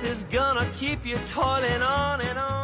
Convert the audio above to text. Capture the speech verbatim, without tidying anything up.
is gonna keep you toiling on and on.